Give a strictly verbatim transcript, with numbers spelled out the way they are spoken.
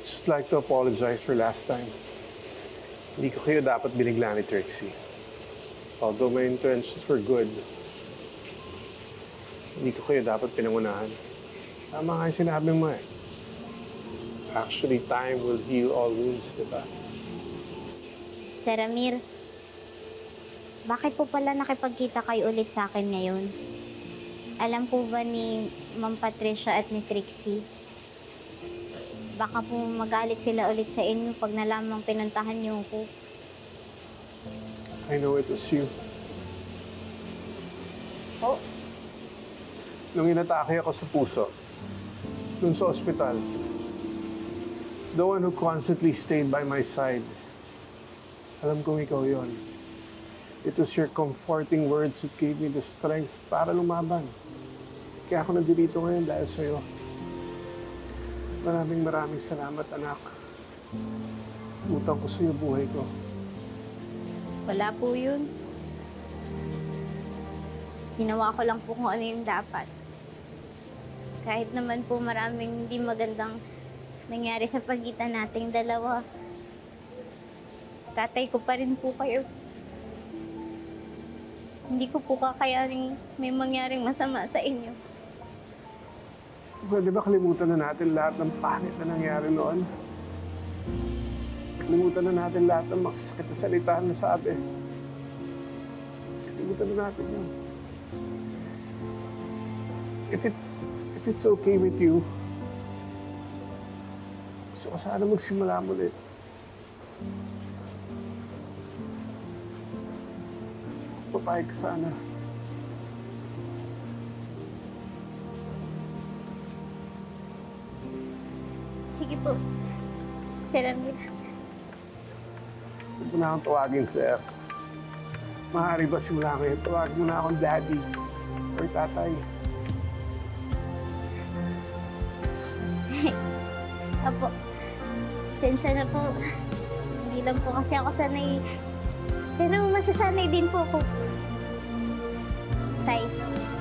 just like to apologize for last time. Hindi ko kayo dapat binigla ni Trixie. Although my intentions were good, hindi ko kayo dapat pinangunahan. Tama nga yung sinabi mo eh. Actually, time will heal all wounds, di ba? Sir Amir, bakit po pala nakipagkita kayo ulit sa akin ngayon? Alam po ba ni Ma'am Patricia at ni Trixie? Baka po magalit sila ulit sa inyo pag nalamang pinuntahan niyo ko. I know it was you. Oh? Nung inatake ako sa puso, dun sa ospital, the one who constantly stayed by my side, alam kong ikaw yon. It was your comforting words that gave me the strength para lumaban. Kaya ako nandito ngayon dahil sa'yo. Maraming maraming salamat, anak. Utang ko sa'yo buhay ko. Wala po yun. Ginawa ko lang po kung ano yung dapat. Kahit naman po maraming hindi magandang nangyari sa pagitan nating dalawa. Tatay ko pa rin po kayo. Hindi ko po kakayaning may mangyaring masama sa inyo. Pwede ba kalimutan na natin lahat ng pangit na nangyari noon? Kalimutan na natin lahat ng masasakit na salita na sabi. Kalimutan na natin yun. If it's, if it's okay with you, gusto ko sana magsimula muli. Papayag ka sana. Sige po, Sir Amir. Huwag mo na akong tawagin, sir. Maaari ba simula ngayon? Tawagin mo na akong daddy or tatay. Apo, sensya na po. Hindi lang po kasi ako sanay. Pero masasanay din po ako. Tay,